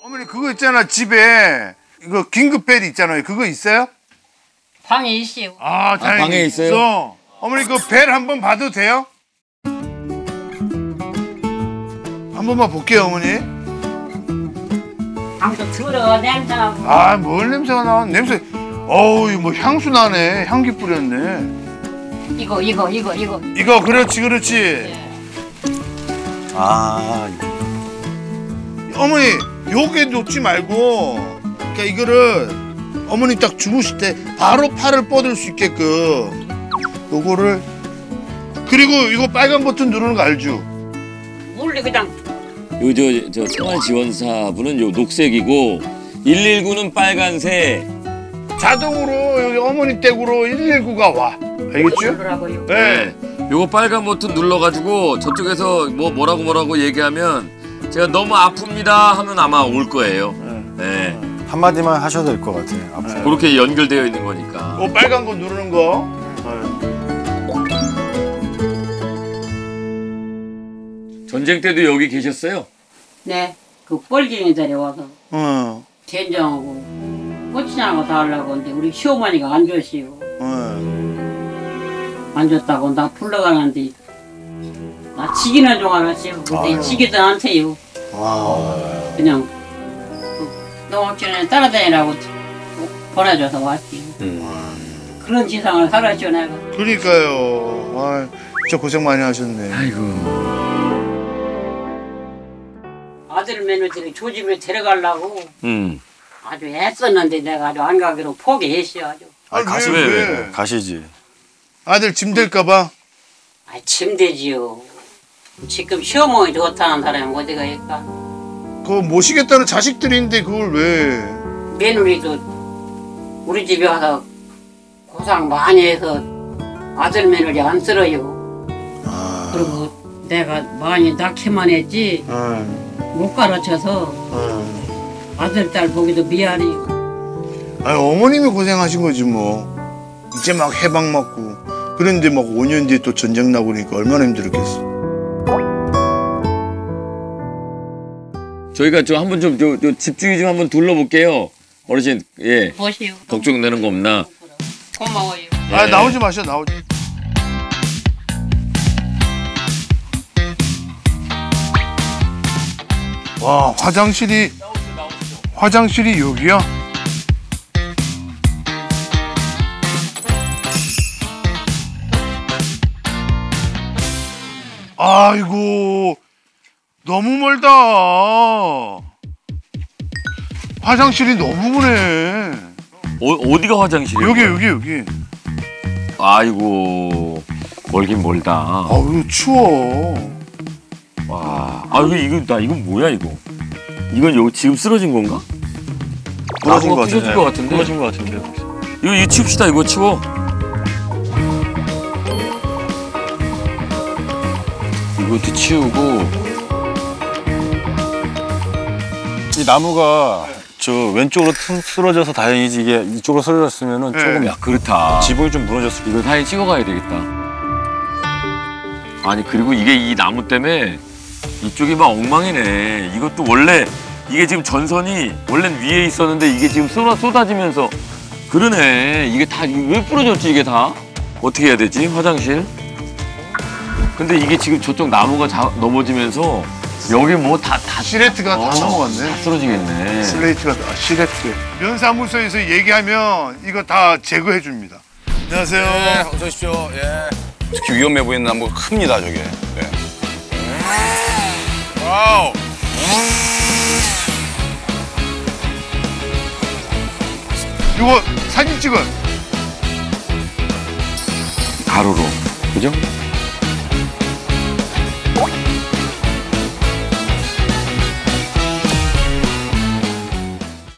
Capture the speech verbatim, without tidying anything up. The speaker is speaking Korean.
어머니 그거 있잖아 집에 이거 긴급벨 있잖아요. 그거 있어요? 방에 있어요. 아, 다행히 아, 방에 있어요? 있어. 어머니 그 벨 한번 봐도 돼요? 한 번만 볼게요 어머니. 방도 들어 냄새나고. 아, 뭘 냄새가 나? 냄새. 어우, 이거 뭐 향수 나네. 향기 뿌렸네. 이거 이거 이거 이거. 이거 그렇지 그렇지. 네. 아, 어머니 요게 놓지 말고 그러니까 이거를 어머니 딱 주무실 때 바로 팔을 뻗을 수 있게끔 요거를 그리고 이거 빨간 버튼 누르는 거 알죠? 몰래 그냥. 요 저 저 생활지원사분은 요 녹색이고 일일구는 빨간색. 자동으로 여기 어머니 댁으로 일일구가 와. 알겠죠? 그러더라고요. 네. 요거 빨간 버튼 눌러가지고 저쪽에서 뭐 뭐라고 뭐라고 얘기하면 제가 너무 아픕니다 하면 아마 올 거예요. 네. 한마디만 하셔도 될 것 같아요. 앞으로. 그렇게 연결되어 있는 거니까. 그 빨간 거 누르는 거. 전쟁 때도 여기 계셨어요? 네. 그 뻘갱이 자리에 와서 어. 된장하고 고추장하고 다 하려고 하는데 우리 시어머니가 안 줬어요. 어. 안 줬다고 나 불러가는데 나 지기는 줄 알았어요. 근데 지기도 않대요. 와. 그냥 그 농업촌에 따라다니라고 보내줘서 왔지요. 음. 그런 지상을 살았죠 내가. 그러니까요. 아, 진짜 고생 많이 하셨네. 아이고. 아들 며느리를 조집에 데려가려고 음. 아주 애썼는데 내가 아주 안 가기로 포기했어요. 아주. 아, 가시, 왜, 왜? 왜? 가시지. 아들 짐 될까봐? 아, 침대지요. 지금 시어머니 좋다는 사람이 어디가 있까? 그거 모시겠다는 자식들인데 그걸 왜? 며느리도 우리 집에 와서 고생 많이 해서 아들 며느리 안 쓸어요. 아. 그리고 내가 많이 낳기만 했지 어. 못 가르쳐서 어. 아들 딸 보기도 미안해요. 아니 어머님이 고생하신 거지 뭐. 이제 막 해방 맞고 그런데 막 오 년 뒤에 또 전쟁 나고 그러니까 얼마나 힘들었겠어. 저희가 좀 한번 좀 저, 저 집중이 좀 한번 둘러볼게요. 어르신, 예. 보시오. 걱정되는 거 없나? 고마워요. 아 예. 나오지 마셔 나오지. 와 화장실이 화장실이 여기야? 아이고 너무 멀다. 화장실이 너무 머네. 어, 어디가 화장실이에요? 여기 여기 여기. 아이고, 멀긴 멀다. 아유 추워. 와, 아 이거 이거 나 이건 뭐야 이거? 이건 여기 지금 쓰러진 건가? 부러진 것 부서질 같은데. 것 같은데. 부러진 것 같은데요. 이거 이거 치웁시다. 이거 치워. 이것도 치우고. 이 나무가 저 왼쪽으로 퉁 쓰러져서 다행이지 이게 이쪽으로 쓰러졌으면은 네. 조금 야 그렇다. 지붕이 좀 무너졌을 이거 사진 찍어가야 되겠다. 아니 그리고 이게 이 나무 때문에 이쪽이 막 엉망이네. 이것도 원래 이게 지금 전선이 원래는 위에 있었는데 이게 지금 쏟아, 쏟아지면서 그러네. 이게 다 왜 부러졌지 이게 다? 어떻게 해야 되지? 화장실? 근데 이게 지금 저쪽 나무가 자, 넘어지면서 여기 뭐 다 다 시레트가 어, 다 넘어갔네. 다 쓰러지겠네. 슬레이트가 아, 시레트. 면사무소에서 얘기하면 이거 다 제거해 줍니다. 안녕하세요. 네, 어서 오십시오. 예. 특히 위험해 보이는 나무가 큽니다, 저게. 네. 와우. 이거 사진 찍어. 가로로. 그죠?